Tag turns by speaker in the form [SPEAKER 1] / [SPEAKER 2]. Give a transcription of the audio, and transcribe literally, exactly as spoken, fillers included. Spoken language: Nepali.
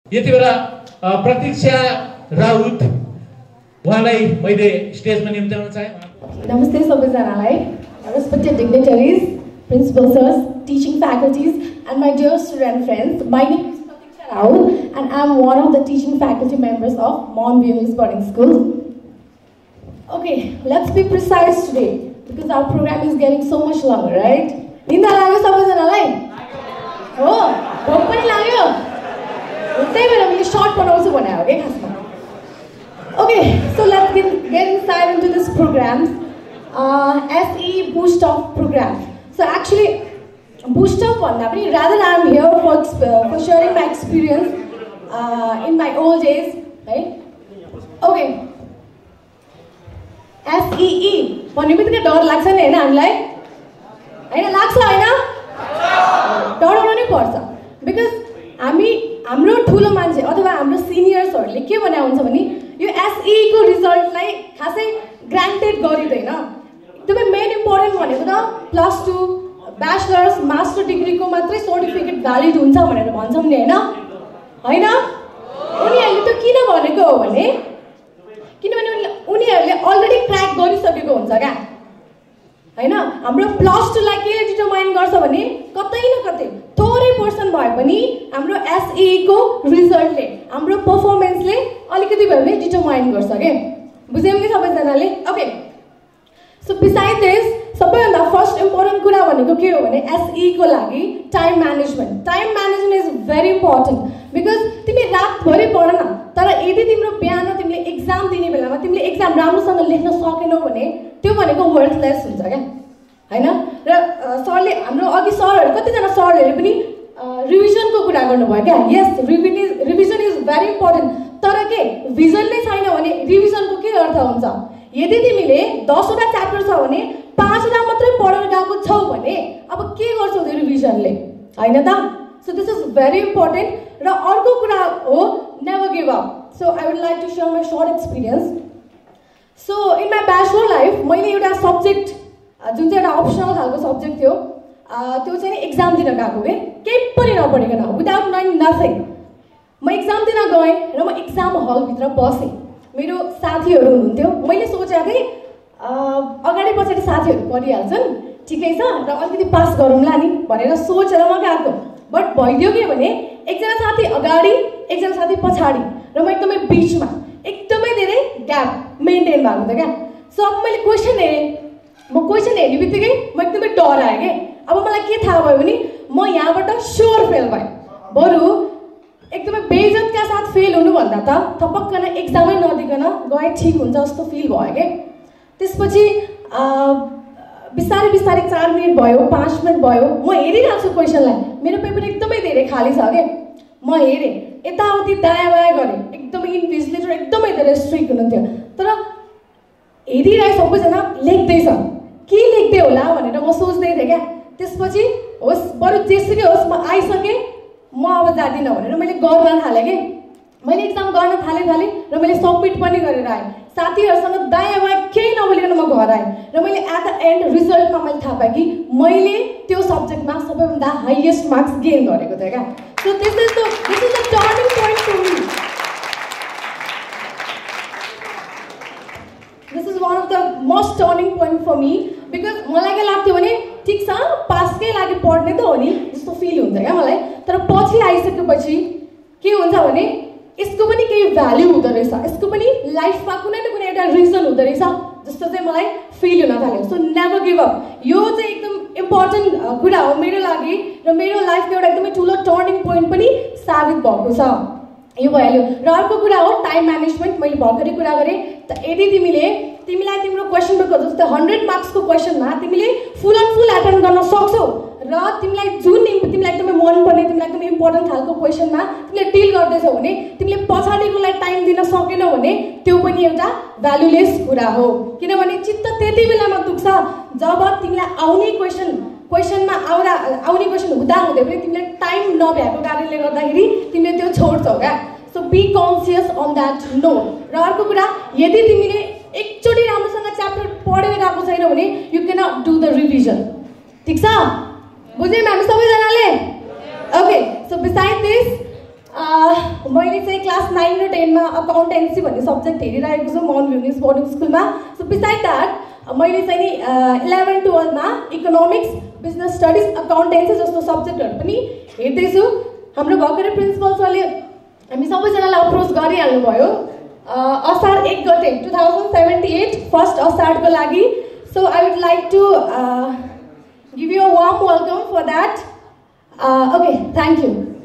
[SPEAKER 1] यति बेला प्रतीक्षा राउत उहाँलाई मैले स्टेजमा निम्त्याउन चाहे।
[SPEAKER 2] नमस्ते सबैजनालाई, respected dignitaries, principal sirs, teaching faculties, and my dear student friends. My name is Pratikshya Raut, and I am one of the teaching faculty members of Mount Viewers Boarding School. Okay, let's be precise today because our program is getting so much longer, right? Ninda लाग्यो सबैजनालाई? हो, भोक पनि लाग्यो? त्यही भएर मैले short बनाउँछु भने हो के खासमा. Okay, so let's get, get inside into this program. Uh, S E Boost Up program. So actually, Boost Up one, rather I'm here for, uh, for sharing my experience uh, in my old days, right? Okay. S E E. भन्ने बित्तिकै डर लाग्छ नि हैन हामीलाई? हैन लाग्छ हैन? डराउनु नै पर्छ. Because हामी हाम्रो ठुलो मान्छे अथवा हाम्रो सिनियर्सहरुले के भने हुन्छ भने यो S E E को रिजल्टलाई खासै ग्रान्टेड गरिदैन. एकदमै मेन इम्पोर्टेन्ट भनेको त प्लस टू ब्याचलर्स मास्टर डिग्रीको मात्रै सर्टिफिकेट भ्यालिड हुन्छ भनेर भन्छौँ नि हैन? हैन? उनीहरूले त किन भनेको हो भने किनभने उनीहरूले अलरेडी क्र्याक गरिसकेको हुन्छ क्या हैन? हाम्रो प्लस टू लाई के डिटरमाइन गर्छ भने कतै न कतै थोरै पर्सन भए पनि हाम्रो S E E को रिजल्टले हाम्रो परफर्मेन्सले अलिकति भए पनि डिटरमाइन गर्छ के बुझ्यौं नि सबैजनाले? ओके, सो बिसाइड दिस सबैभन्दा फर्स्ट इम्पोर्टेन्ट कुरा भनेको के हो भने S E E को लागि time management. Time management is very important because तिमी रातभरि पढ न, तर यदि तिम्रो बिहान तिमीले एक्जाम दिने बेलामा तिमीले एक्जाम राम्रोसँग लेख्न सकेनौ भने त्यो भनेको वर्थलेस हुन्छ क्या हैन? र सरले हाम्रो अघि सरहरु कतिजना सरहरुले पनि रिभिजनको कुरा गर्नुभयो क्या. Yes, revision is very important, तर के भिजन नै छैन भने रिभिजनको के अर्थ हुन्छ? यदि तिमीले दसवटा च्याप्टर छ भने पाँचवटा मात्रै पढेर गएको छौ भने अब के गर्छौ त्यो रिभिजनले हैन त? So this is very important. र अर्को कुरा हो never give up. So I would like to share my short experience. So in my bachelor life मैले एउटा सब्जेक्ट जुन चाहिँ एउटा अप्सनल खालको सब्जेक्ट थियो त्यो चाहिँ एक्जाम दिन गएको के केही पनि नपढिकन विदाउट नोइङ नथिङ म एक्जाम दिन गएँ र म एक्जाम हलभित्र बसेँ. मेरो साथीहरू हुनुहुन्थ्यो. मैले सोचेको थिएँ अगाडि पछाडि साथीहरू पढिहाल्छन् ठिकै छ र अलिकति पास गरौँला नि भनेर सोचेर म गएको. बट भइदियो के भने एकजना साथी अगाडि एकजना साथी पछाडि र म एकदमै बिचमा एकदमै धेरै ग्याप मेन्टेन भएको थियो क्या. सो अब मैले क्वेसन हेरेँ, म क्वेसन हेर्ने बित्तिकै म एकदमै डराएँ कि अब मलाई के थाहा भयो भने म यहाँबाट स्योर फेल भएँ. बरु एकदमै बेइज्जतका साथ फेल हुनुभन्दा त थपक्कन एक्जामै नदिकन गए ठिक हुन्छ जस्तो फिल भयो कि. त्यसपछि बिस्तारै बिस्तारै चार मिनट भयो, पाँच मिनट भयो, म हेरिरहेको छु क्वेसनलाई. मेरो पेपर एकदमै धेरै खाली छ कि म हेरेँ, यताउति दायाँ बायाँ गरेँ. एकदमै इन्भिजिलेटर एकदमै धेरै स्ट्रिक्ट हुनुहुन्थ्यो. तर हेरिरहे सबैजना लेख्दैछ, के लेख्दै होला भनेर म सोच्दै थिएँ क्या. त्यसपछि होस् बरु जेसुकै होस् म आइसकेँ, म अब जाँदिनँ भनेर मैले गर्न थालेँ कि. मैले एक्जाम गर्न थालेँ थालेँ र मैले सबमिट पनि गरेर आएँ. साथीहरूसँग दायाँ बायाँ केही नबोलिकन म घर आएँ र मैले एट द एन्ड रिजल्टमा मैले थाहा पाएँ कि मैले त्यो सब्जेक्टमा सबैभन्दा हाइएस्ट मार्क्स गेन गरेको थिएँ क्या. So this is the this is the turning point for me. This is one of the most turning point for me because मलाई के लाग्थ्यो भने ठिक छ पासकै लागि पढ्ने त हो नि जस्तो फिल हुन्छ क्या मलाई. तर पछि आइसकेपछि के हुन्छ भने यसको पनि केही भ्याल्यु हुँदो रहेछ, यसको पनि लाइफमा कुनै न कुनै एउटा रिजन हुँदो रहेछ जस्तो चाहिँ मलाई फिल हुन थाल्यो. So never give up. यो चाहिँ एकदम इम्पोर्टेन्ट कुरा हो मेरो लागि र मेरो लाइफको एउटा एकदमै ठुलो टर्निङ पोइन्ट पनि साबित भएको छ. यो भइहाल्यो. र अर्को कुरा हो टाइम म्यानेजमेन्ट. मैले भर्खरै कुरा गरेँ त यदि तिमीले तिमीलाई तिम्रो क्वेसन पेपर जस्तो हन्ड्रेड मार्क्सको क्वेसनमा तिमीले फुल एन्ड फुल एटेन्ड गर्न सक्छौ र तिमीलाई जुन तिमीलाई एकदमै मनपर्ने तिमीलाई एकदमै इम्पोर्टेन्ट खालको क्वेसनमा तिमीले डिल गर्दैछौ भने तिमीले पछाडिकोलाई टाइम दिन सकेनौ भने त्यो पनि एउटा भ्यालुलेस कुरा हो. किनभने चित्त त्यति बेलामा दुख्छ जब तिमीलाई आउने क्वेसन क्वेसनमा आउँदा आउने क्वेसन हुँदा हुँदै पनि तिमीले टाइम नभएको कारणले गर्दाखेरि तिमीले त्यो छोड्छौ क्या. So be conscious on that note. र अर्को कुरा यदि तिमीले एकचोटि राम्रोसँग च्याप्टर पढेर गएको छैन भने you can not do the revision. ठिक छ? बुझ्यौँ हामी सबैजनाले? ओके, सो बिसाइड दिस मैले चाहिँ क्लास नाइन र टेनमा अकाउन्टेन्सी भन्ने सब्जेक्ट हेरिरहेको छु माउन्ट भ्युनिस बोर्डिङ स्कुलमा. सो बिसाइड द्याट मैले चाहिँ नि इलेभेन टुवेल्भमा इकोनोमिक्स, बिजनेस स्टडिज, अकाउन्टेन्सी जस्तो सब्जेक्टहरू पनि हेर्दैछु. हाम्रो भर्खरै प्रिन्सिपल सरले हामी सबैजनालाई अप्रोच गरिहाल्नु भयो असार एक गते two thousand seventy eight first असारको लागि. So I would like to give you a warm welcome for that. Okay, thank you.